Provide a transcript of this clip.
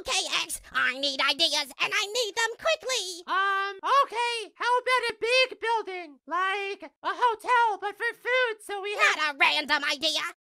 Okay, X, I need ideas, and I need them quickly. Okay, how about a big building? Like a hotel, but for food, so we have— Not a random idea.